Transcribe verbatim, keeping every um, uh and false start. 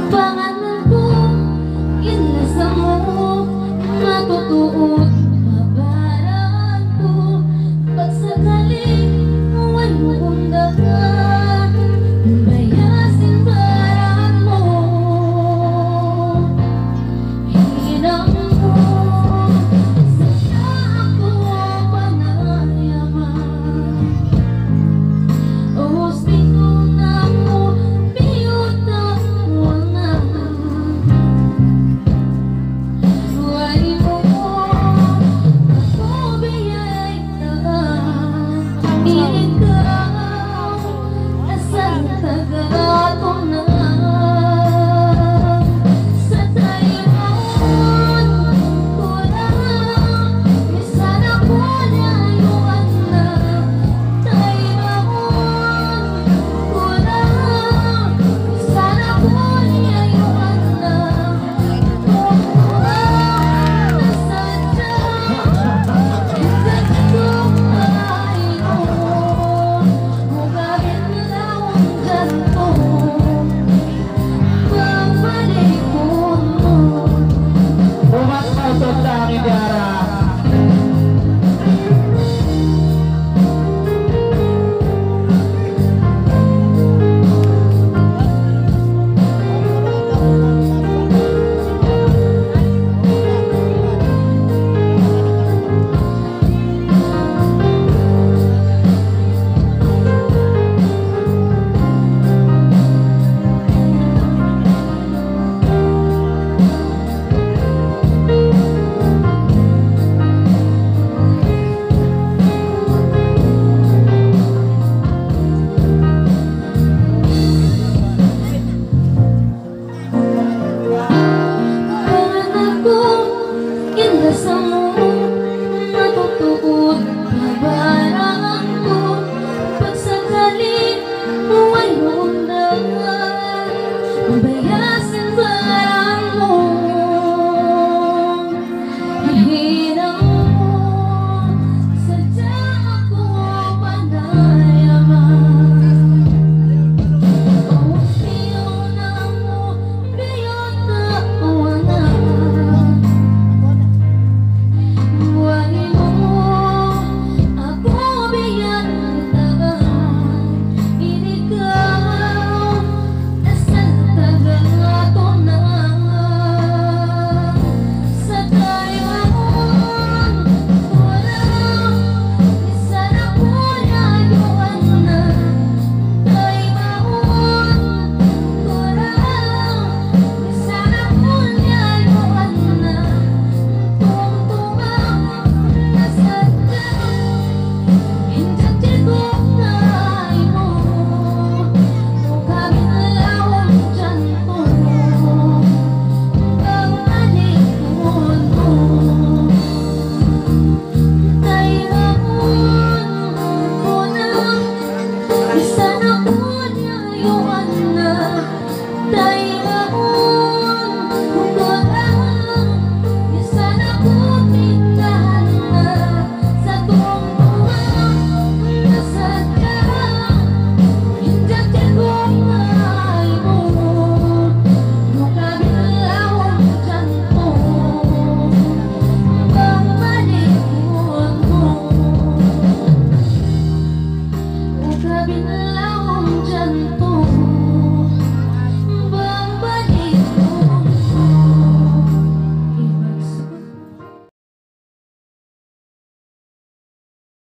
pangalan ko, inlasa mo, matutuot babaran ko. Pag sakaling huwag mo undahan, bayasin baran mo. Hinang mo, sana ako panayaman. O spino na mo, biyot ang wangan. Huwag mo ako biyay na ikaw, asal tagato na. Sa Taiwan ko lang, sana ko layuan na. Taiwan ko lang, sana ko layuan na. Kung nasadya, hanggang tumayo, hugarin lang ang ganto, babalik ko mo. Umat-utot sa akin, Yara. Pangalan ko, inlasa mo, matutuot babaran ko. Pag sakaling huwag mo undahan,